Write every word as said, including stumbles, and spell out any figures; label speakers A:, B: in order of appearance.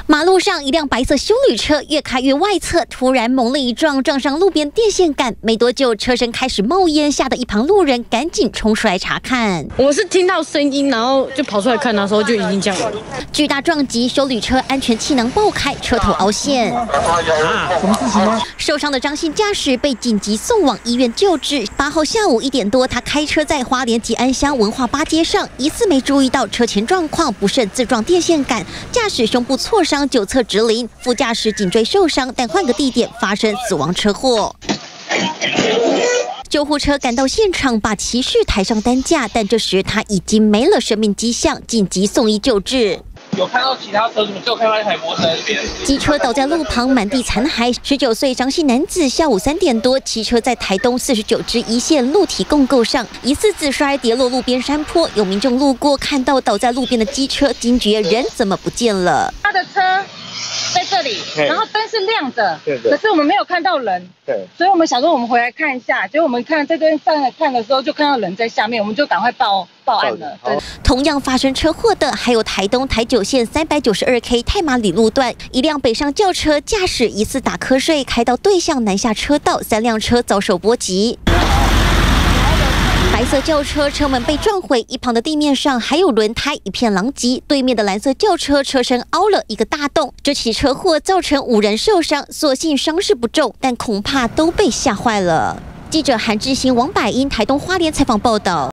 A: 马路上，一辆白色休旅车越开越外侧，突然猛力一撞，撞上路边电线杆。没多久，车身开始冒烟，吓得一旁路人赶紧冲出来查看。
B: 我是听到声音，然后就跑出来看，那时候就已经这样了。
A: 巨大撞击，休旅车安全气囊爆开，车头凹陷。
C: 啊，什么事情吗？
A: 受伤的张姓驾驶被紧急送往医院救治。八号下午一点多，他开车在花莲吉安乡文化八街上，疑似没注意到车前状况，不慎自撞电线杆，驾驶胸部挫伤。九侧直淋，副驾驶颈椎受伤，但换个地点发生死亡车祸。救护车赶到现场，把骑士抬上担架，但这时他已经没了生命迹象，紧急送医救治。
D: 有看到其他车主，就看到一台摩托车在这边。
A: 机车倒在路旁，满地残骸。十九岁张姓男子下午三点多骑车在台东四十九支一线路体共构上，疑似自摔跌落路边山坡。有民众路过看到倒在路边的机车，惊觉人怎么不见了？
E: 他的车在这里，然后灯是亮的，可是我们没有看到人，对，所以我们想说我们回来看一下，结果我们看这边上来看的时候，就看到人在下面，我们就赶快报报案了。对，
A: 同样发生车祸的还有台东台九线三百九十二 K 太马里路段，一辆北上轿车驾驶疑似打瞌睡，开到对向南下车道，三辆车遭受波及。白色轿车车门被撞毁，一旁的地面上还有轮胎一片狼藉。对面的蓝色轿车车身凹了一个大洞。这起车祸造成五人受伤，所幸伤势不重，但恐怕都被吓坏了。记者韩志兴、王百英台东花莲采访报道。